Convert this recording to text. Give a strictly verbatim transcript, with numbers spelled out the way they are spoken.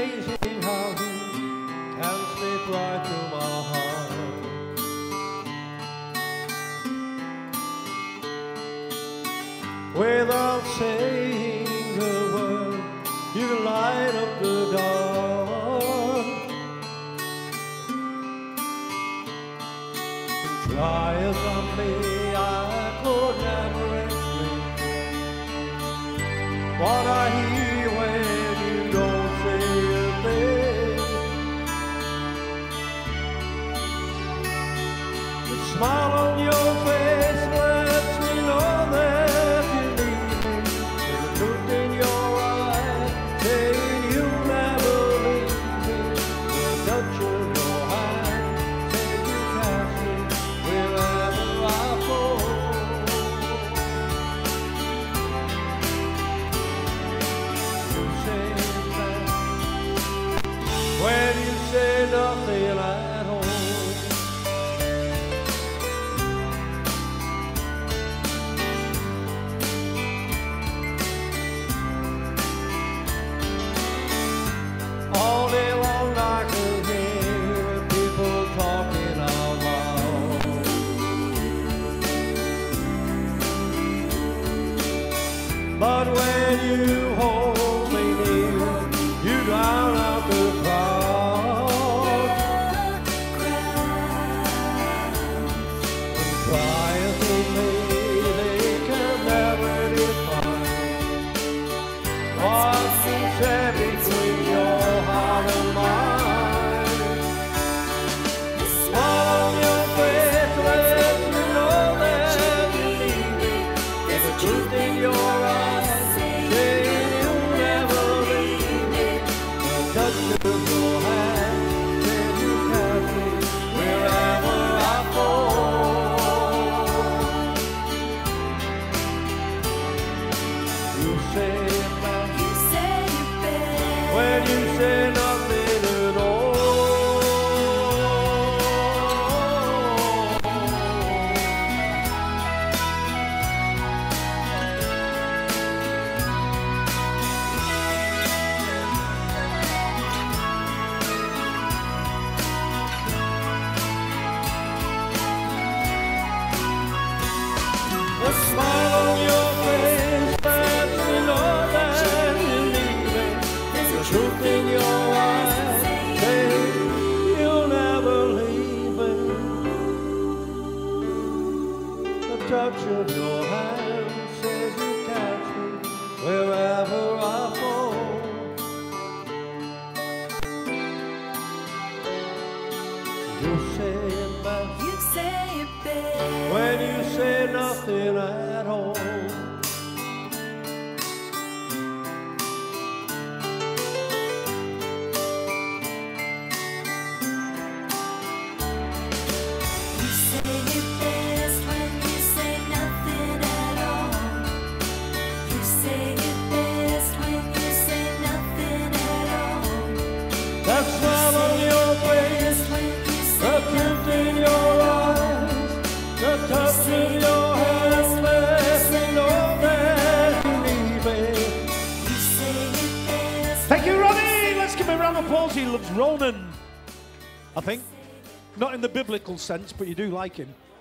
amazing how you can slip right through my heart. Without saying a word, you light up the dark. Try as I may, I could never explain what I hear when you don't say a thing. The smile on your face lets me know that you need me. There's a truth in your eyes saying you'll never leave me. The touch of your hand says you catch me wherever I fall. You say that when you say nothing at all. All day long I can hear people talking out loud. But when you hold me near, you drown out the crowd. And crying to me, they can never define what's said between your heart and mine. The smile on your face lets me know that you need me. There's a truth in your eyes saying you'll never leave me. The touch of your hand says you catch me wherever I fall. You say that when you say nothing at all. The smile on your face lets me know that you need me. There's a truth in your eyes saying you'll never leave me. The touch of your hand says you catch me wherever I fall. You say it best You say it best when you say nothing at all. You say it best when you say nothing at all. You say it best when you say nothing at all. That smile on your face, When you the say truth in your eyes, the touch of your hand lets me know that you need me. you say it best. Thank you, Ronnie. Let's give him a round of applause. He loves Ronan, I think. Not in the biblical sense, but you do like him.